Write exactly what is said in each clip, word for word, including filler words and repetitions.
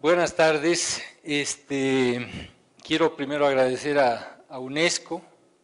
Buenas tardes. Este, quiero primero agradecer a, a UNESCO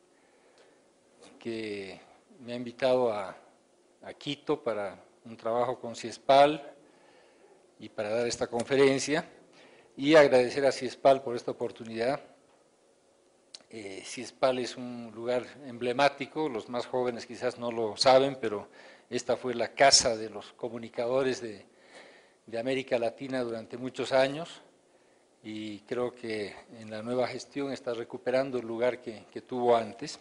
que me ha invitado a, a Quito para un trabajo con CIESPAL y para dar esta conferencia, y agradecer a CIESPAL por esta oportunidad. Eh, CIESPAL es un lugar emblemático, los más jóvenes quizás no lo saben, pero esta fue la casa de los comunicadores de, de América Latina durante muchos años, y creo que en la nueva gestión está recuperando el lugar que, que tuvo antes.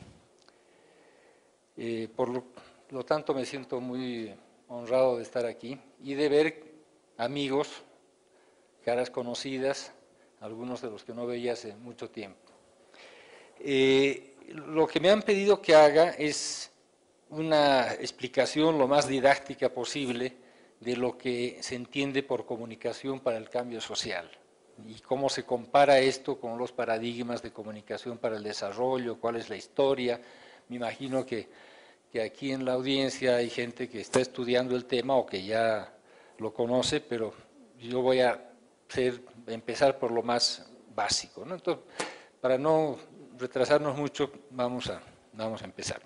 Eh, por lo, lo tanto, me siento muy honrado de estar aquí y de ver amigos, caras conocidas, algunos de los que no veía hace mucho tiempo. Eh, lo que me han pedido que haga es una explicación lo más didáctica posible de lo que se entiende por comunicación para el cambio social y cómo se compara esto con los paradigmas de comunicación para el desarrollo, cuál es la historia. Me imagino que, que aquí en la audiencia hay gente que está estudiando el tema o que ya lo conoce, pero yo voy a hacer, empezar por lo más básico, ¿no? Entonces, para no retrasarnos mucho, vamos a, vamos a empezar.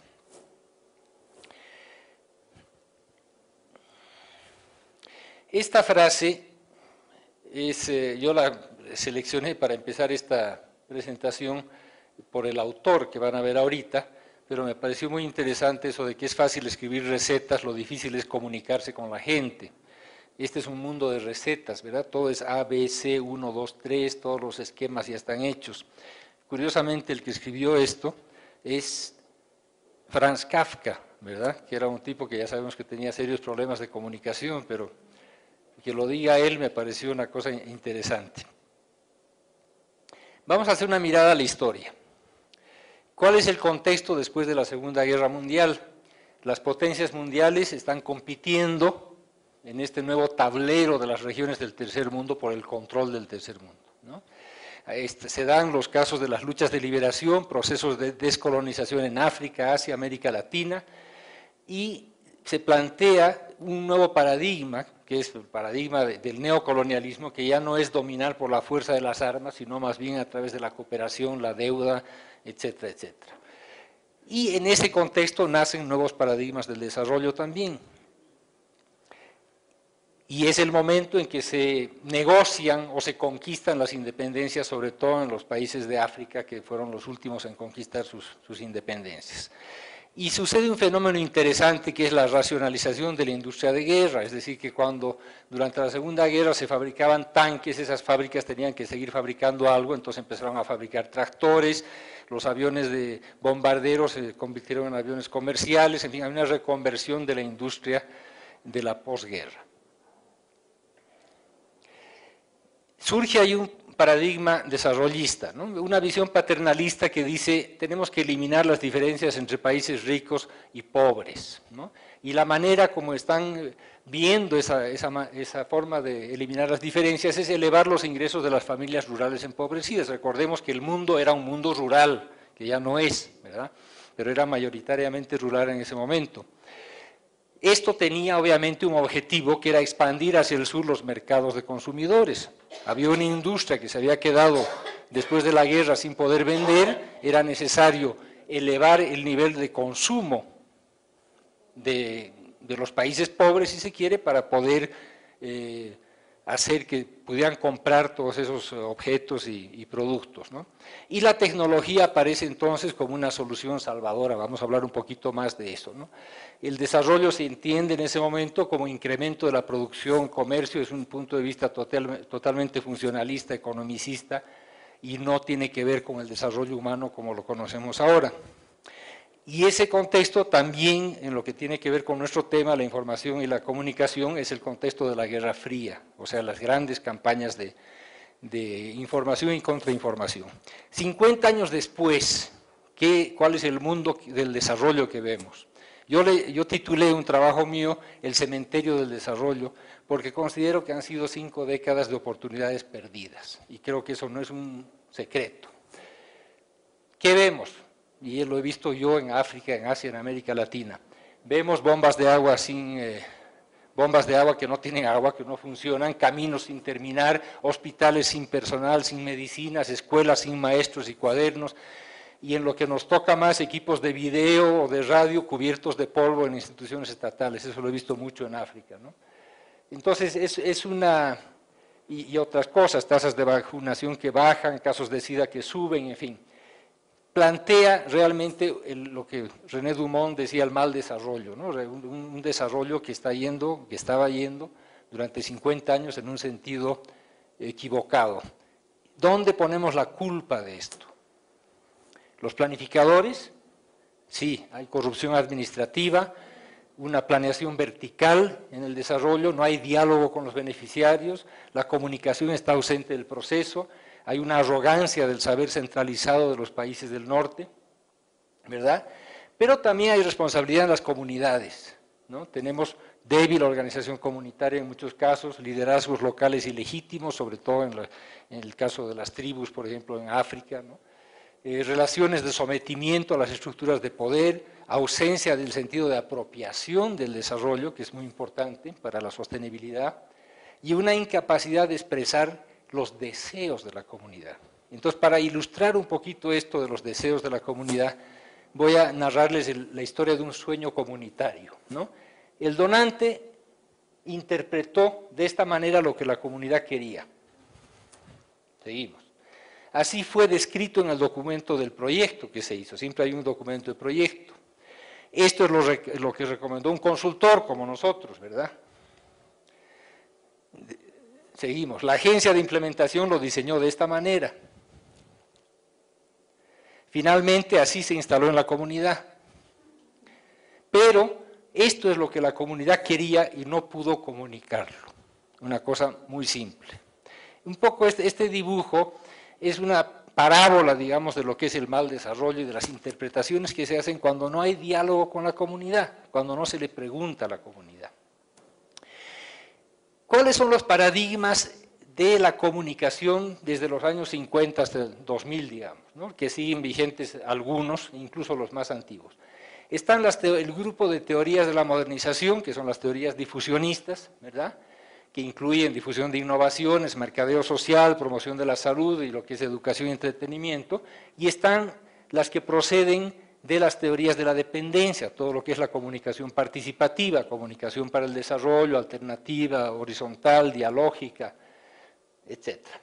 Esta frase, es, eh, yo la seleccioné para empezar esta presentación por el autor que van a ver ahorita, pero me pareció muy interesante eso de que es fácil escribir recetas, lo difícil es comunicarse con la gente. Este es un mundo de recetas, ¿verdad? Todo es A, B, C, uno, dos, tres, todos los esquemas ya están hechos. Curiosamente, el que escribió esto es Franz Kafka, ¿verdad? Que era un tipo que ya sabemos que tenía serios problemas de comunicación, pero que lo diga él me pareció una cosa interesante. Vamos a hacer una mirada a la historia. ¿Cuál es el contexto después de la Segunda Guerra Mundial? Las potencias mundiales están compitiendo en este nuevo tablero de las regiones del tercer mundo por el control del tercer mundo, ¿no? Este, se dan los casos de las luchas de liberación, procesos de descolonización en África, Asia, América Latina, y se plantea un nuevo paradigma, que es el paradigma de, del neocolonialismo, que ya no es dominar por la fuerza de las armas, sino más bien a través de la cooperación, la deuda, etcétera, etcétera. Y en ese contexto nacen nuevos paradigmas del desarrollo también. Y es el momento en que se negocian o se conquistan las independencias, sobre todo en los países de África, que fueron los últimos en conquistar sus, sus independencias. Y sucede un fenómeno interesante que es la racionalización de la industria de guerra, es decir, que cuando durante la Segunda Guerra se fabricaban tanques, esas fábricas tenían que seguir fabricando algo, entonces empezaron a fabricar tractores, los aviones de bombarderos se convirtieron en aviones comerciales, en fin, hay una reconversión de la industria de la posguerra. Surge ahí un paradigma desarrollista, ¿no? Una visión paternalista que dice tenemos que eliminar las diferencias entre países ricos y pobres, ¿no? Y la manera como están viendo esa, esa, esa forma de eliminar las diferencias es elevar los ingresos de las familias rurales empobrecidas. Recordemos que el mundo era un mundo rural, que ya no es, ¿verdad? Pero era mayoritariamente rural en ese momento. Esto tenía obviamente un objetivo que era expandir hacia el sur los mercados de consumidores. Había una industria que se había quedado después de la guerra sin poder vender, era necesario elevar el nivel de consumo de, de los países pobres, si se quiere, para poder eh, hacer que pudieran comprar todos esos objetos y, y productos, ¿no? Y la tecnología aparece entonces como una solución salvadora, vamos a hablar un poquito más de eso, ¿no? El desarrollo se entiende en ese momento como incremento de la producción, comercio, es un punto de vista total, totalmente funcionalista, economicista, y no tiene que ver con el desarrollo humano como lo conocemos ahora. Y ese contexto también, en lo que tiene que ver con nuestro tema, la información y la comunicación, es el contexto de la Guerra Fría, o sea, las grandes campañas de, de información y contrainformación. cincuenta años después, ¿qué, ¿cuál es el mundo del desarrollo que vemos? Yo, le, yo titulé un trabajo mío, El cementerio del desarrollo, porque considero que han sido cinco décadas de oportunidades perdidas, y creo que eso no es un secreto. ¿Qué vemos? Y lo he visto yo en África, en Asia, en América Latina. Vemos bombas de agua sin, eh, bombas de agua que no tienen agua, que no funcionan, caminos sin terminar, hospitales sin personal, sin medicinas, escuelas sin maestros y cuadernos, y en lo que nos toca más, equipos de video o de radio cubiertos de polvo en instituciones estatales. Eso lo he visto mucho en África, ¿no? Entonces, es, es una... Y, y otras cosas, tasas de vacunación que bajan, casos de SIDA que suben, en fin. Plantea realmente el, lo que René Dumont decía, el mal desarrollo, ¿no? un, un desarrollo que está yendo, que estaba yendo durante cincuenta años en un sentido equivocado. ¿Dónde ponemos la culpa de esto? ¿Los planificadores? Sí, hay corrupción administrativa, una planeación vertical en el desarrollo, no hay diálogo con los beneficiarios, la comunicación está ausente del proceso, hay una arrogancia del saber centralizado de los países del norte, ¿verdad? Pero también hay responsabilidad en las comunidades, ¿no? Tenemos débil organización comunitaria en muchos casos, liderazgos locales ilegítimos, sobre todo en, la, en el caso de las tribus, por ejemplo, en África, ¿no? Eh, relaciones de sometimiento a las estructuras de poder, ausencia del sentido de apropiación del desarrollo, que es muy importante para la sostenibilidad, y una incapacidad de expresar los deseos de la comunidad. Entonces, para ilustrar un poquito esto de los deseos de la comunidad, voy a narrarles el, la historia de un sueño comunitario, ¿no? El donante interpretó de esta manera lo que la comunidad quería. Seguimos. Así fue descrito en el documento del proyecto que se hizo, siempre hay un documento de proyecto. Esto es lo, lo que recomendó un consultor como nosotros, ¿verdad? Seguimos, la agencia de implementación lo diseñó de esta manera. Finalmente así se instaló en la comunidad. Pero esto es lo que la comunidad quería y no pudo comunicarlo. Una cosa muy simple. Un poco este, este dibujo es una parábola, digamos, de lo que es el mal desarrollo y de las interpretaciones que se hacen cuando no hay diálogo con la comunidad, cuando no se le pregunta a la comunidad. ¿Cuáles son los paradigmas de la comunicación desde los años cincuenta hasta el dos mil, digamos, ¿no? Que siguen vigentes algunos, incluso los más antiguos? Están las el grupo de teorías de la modernización, que son las teorías difusionistas, ¿verdad?, que incluyen difusión de innovaciones, mercadeo social, promoción de la salud y lo que es educación y entretenimiento, y están las que proceden de las teorías de la dependencia, todo lo que es la comunicación participativa, comunicación para el desarrollo, alternativa, horizontal, dialógica, etcétera.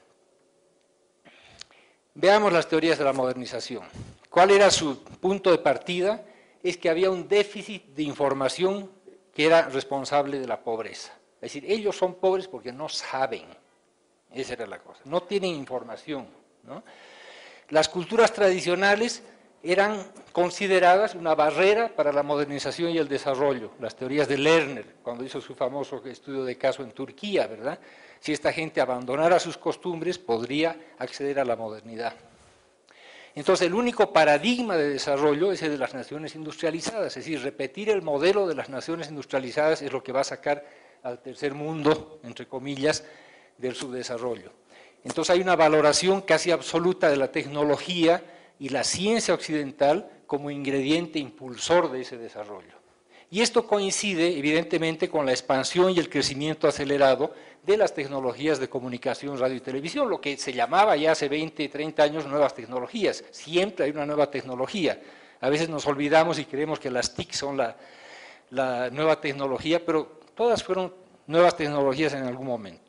Veamos las teorías de la modernización. ¿Cuál era su punto de partida? Es que había un déficit de información que era responsable de la pobreza. Es decir, ellos son pobres porque no saben, esa era la cosa, no tienen información, ¿no? Las culturas tradicionales eran consideradas una barrera para la modernización y el desarrollo, las teorías de Lerner, cuando hizo su famoso estudio de caso en Turquía, ¿verdad? Si esta gente abandonara sus costumbres, podría acceder a la modernidad. Entonces, el único paradigma de desarrollo es el de las naciones industrializadas, es decir, repetir el modelo de las naciones industrializadas es lo que va a sacar al tercer mundo, entre comillas, del subdesarrollo. Entonces hay una valoración casi absoluta de la tecnología y la ciencia occidental como ingrediente impulsor de ese desarrollo. Y esto coincide, evidentemente, con la expansión y el crecimiento acelerado de las tecnologías de comunicación, radio y televisión, lo que se llamaba ya hace veinte, treinta años nuevas tecnologías. Siempre hay una nueva tecnología. A veces nos olvidamos y creemos que las T I C son la, la nueva tecnología, pero todas fueron nuevas tecnologías en algún momento.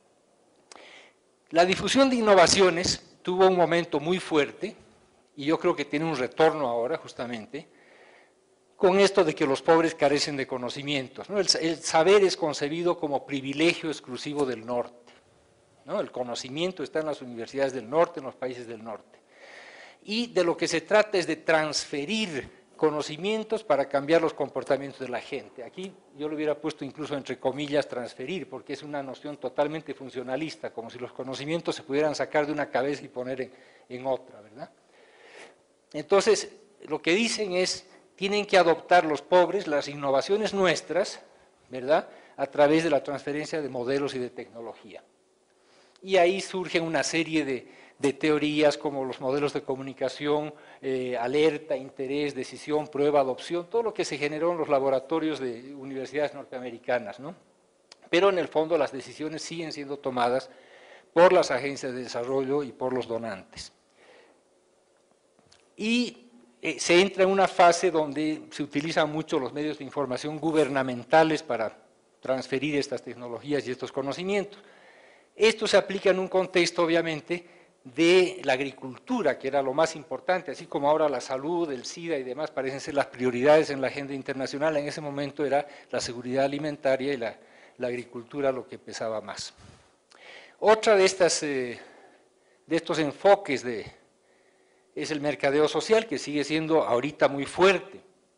La difusión de innovaciones tuvo un momento muy fuerte, y yo creo que tiene un retorno ahora justamente, con esto de que los pobres carecen de conocimientos, ¿no? El, el saber es concebido como privilegio exclusivo del norte, ¿no? El conocimiento está en las universidades del norte, en los países del norte. Y de lo que se trata es de transferir conocimientos para cambiar los comportamientos de la gente. Aquí yo lo hubiera puesto incluso entre comillas transferir, porque es una noción totalmente funcionalista, como si los conocimientos se pudieran sacar de una cabeza y poner en, en otra, ¿verdad? Entonces, lo que dicen es, tienen que adoptar los pobres las innovaciones nuestras, ¿verdad?, a través de la transferencia de modelos y de tecnología. Y ahí surgen una serie de, de teorías como los modelos de comunicación, eh, alerta, interés, decisión, prueba, adopción, todo lo que se generó en los laboratorios de universidades norteamericanas, ¿no? pero en el fondo las decisiones siguen siendo tomadas por las agencias de desarrollo y por los donantes. Y eh, se entra en una fase donde se utilizan mucho los medios de información gubernamentales para transferir estas tecnologías y estos conocimientos. Esto se aplica en un contexto, obviamente, de la agricultura, que era lo más importante, así como ahora la salud, el SIDA y demás parecen ser las prioridades en la agenda internacional. En ese momento era la seguridad alimentaria y la, la agricultura lo que pesaba más. Otra de, estas, eh, de estos enfoques de, es el mercadeo social, que sigue siendo ahorita muy fuerte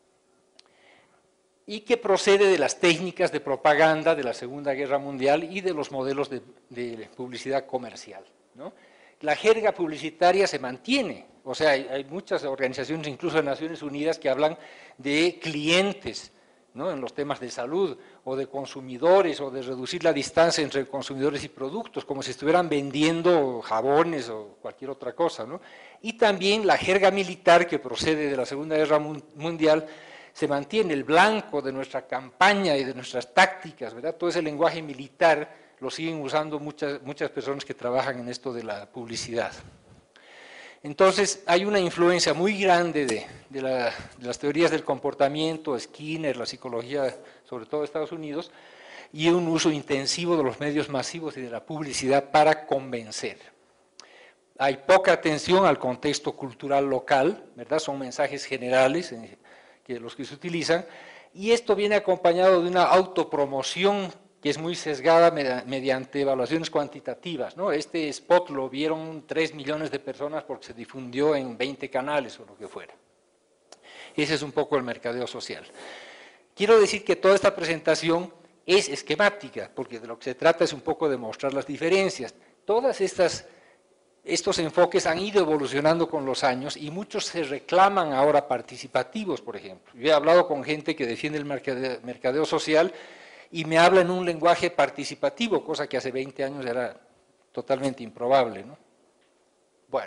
y que procede de las técnicas de propaganda de la Segunda Guerra Mundial y de los modelos de, de publicidad comercial, ¿no? La jerga publicitaria se mantiene, o sea, hay, hay muchas organizaciones, incluso de Naciones Unidas, que hablan de clientes, ¿no?, en los temas de salud, o de consumidores, o de reducir la distancia entre consumidores y productos, como si estuvieran vendiendo jabones o cualquier otra cosa, ¿no? Y también la jerga militar que procede de la Segunda Guerra Mundial se mantiene, el blanco de nuestra campaña y de nuestras tácticas, ¿verdad? Todo ese lenguaje militar lo siguen usando muchas, muchas personas que trabajan en esto de la publicidad. Entonces, hay una influencia muy grande de, de, la, de las teorías del comportamiento, Skinner, la psicología, sobre todo de Estados Unidos, y un uso intensivo de los medios masivos y de la publicidad para convencer. Hay poca atención al contexto cultural local, ¿verdad? Son mensajes generales que los que se utilizan, y esto viene acompañado de una autopromoción que es muy sesgada mediante evaluaciones cuantitativas, ¿no? Este spot lo vieron tres millones de personas porque se difundió en veinte canales o lo que fuera. Ese es un poco el mercadeo social. Quiero decir que toda esta presentación es esquemática, porque de lo que se trata es un poco de mostrar las diferencias. Todas estas Estos enfoques han ido evolucionando con los años y muchos se reclaman ahora participativos, por ejemplo. Yo he hablado con gente que defiende el mercadeo, mercadeo social y me habla en un lenguaje participativo, cosa que hace veinte años era totalmente improbable, ¿no? Bueno,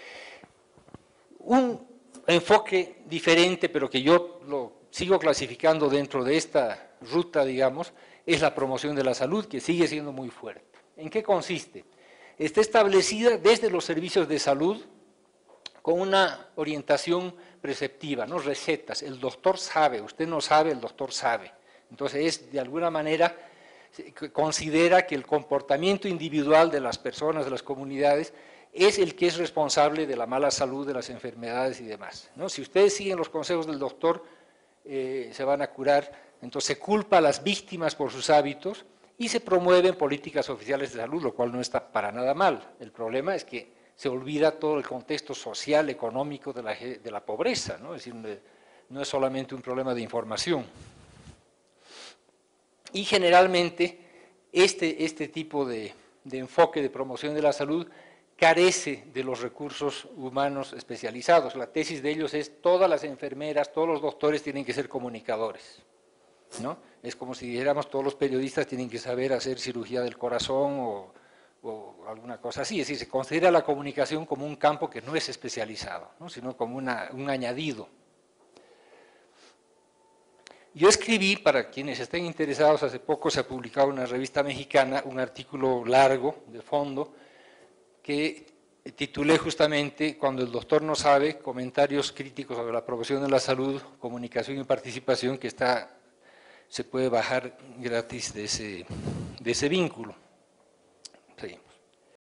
un enfoque diferente, pero que yo lo sigo clasificando dentro de esta ruta, digamos, es la promoción de la salud, que sigue siendo muy fuerte. ¿En qué consiste? Está establecida desde los servicios de salud con una orientación preceptiva, no recetas. El doctor sabe, usted no sabe, el doctor sabe. Entonces, es, de alguna manera, considera que el comportamiento individual de las personas, de las comunidades, es el que es responsable de la mala salud, de las enfermedades y demás, ¿no? Si ustedes siguen los consejos del doctor, eh, se van a curar. Entonces, se culpa a las víctimas por sus hábitos y se promueven políticas oficiales de salud, lo cual no está para nada mal. El problema es que se olvida todo el contexto social, económico de la, de la pobreza, ¿no? Es decir, no es solamente un problema de información. Y generalmente este, este tipo de, de enfoque de promoción de la salud carece de los recursos humanos especializados. La tesis de ellos es: todas las enfermeras, todos los doctores tienen que ser comunicadores, ¿no? Es como si dijéramos todos los periodistas tienen que saber hacer cirugía del corazón o, o alguna cosa así. Es decir, se considera la comunicación como un campo que no es especializado, ¿no?, sino como una, un añadido. Yo escribí, para quienes estén interesados, hace poco se ha publicado en una revista mexicana un artículo largo, de fondo, que titulé justamente "Cuando el doctor no sabe, comentarios críticos sobre la promoción de la salud, comunicación y participación", que está, se puede bajar gratis de ese, de ese vínculo.